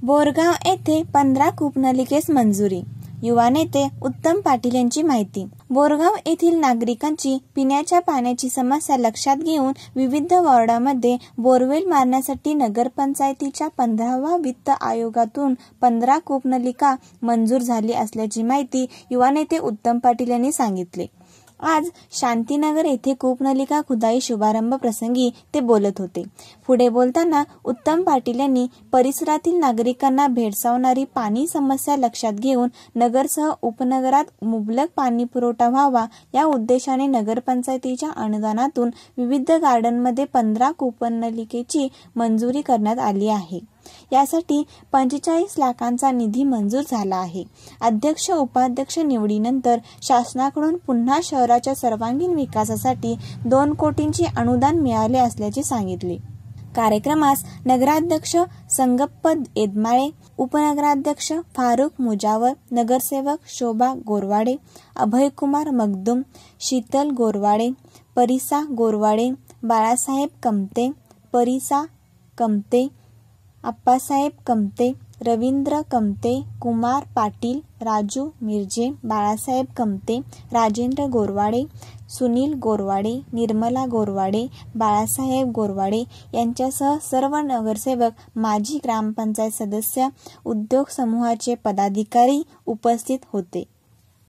बोरगाव येथे 15 कूपनलिकेस मंजुरी. युवा नेते उत्तम पाटील यांची माहिती. बोरगाव येथील नागरिकांची पिण्याच्या पाण्याची समस्या लक्षात घेऊन विविध वॉर्डामध्ये बोरवेल मारण्यासाठी नगरपंचायतीच्या 15व्या वित्त आयोगातून 15 कूपनलिका मंजूर झाली असल्याची माहिती युवा नेते उत्तम पाटील यांनी सांगितले. आज शांतीनगर येथे कूपनलिका खुदाई शुभारंभ प्रसंगी ते बोलत होते. पुढे बोलताना उत्तम पाटील यांनी परिसरातील नागरिकांना भेडसावणारी पाणी समस्या लक्षात घेऊन नगरसह उपनगरात मुबलक पाणी पुरवठा व्हावा या उद्देशाने नगरपंचायतीच्या अनुदानातून विविध गार्डनमध्ये 15 कूपनलिकेची मंजुरी करण्यात आली आहे. यासाठी 45 लाखांचा निधी मंजूर झाला आहे. अध्यक्ष उपाध्यक्ष निवडीनंतर शासनाकडून पुन्हा शहराच्या सर्वांगीण विकासासाठी 2 कोटींचे अनुदान मिळाले असल्याचे सांगितले. कार्यक्रमास नगराध्यक्ष संगप्प येदमाळे, उपनगराध्यक्ष फारुख मुजावर, नगरसेवक शोभा गोरवाडे, अभयकुमार मगदुम, शीतल गोरवाडे, परिसा गोरवाडे, बाळासाहेब कमते, परिसा कमते, अप्पासाहेब कमते, रवींद्र कमते, कुमार पाटील, राजू मिर्जे, बाळासाहेब कमते, राजेंद्र गोरवाडे, सुनील गोरवाडे, निर्मला गोरवाडे, बाळासाहेब गोरवाडे यांच्यासह सर्व नगरसेवक, माजी ग्रामपंचायत सदस्य, उद्योग समूहाचे पदाधिकारी उपस्थित होते.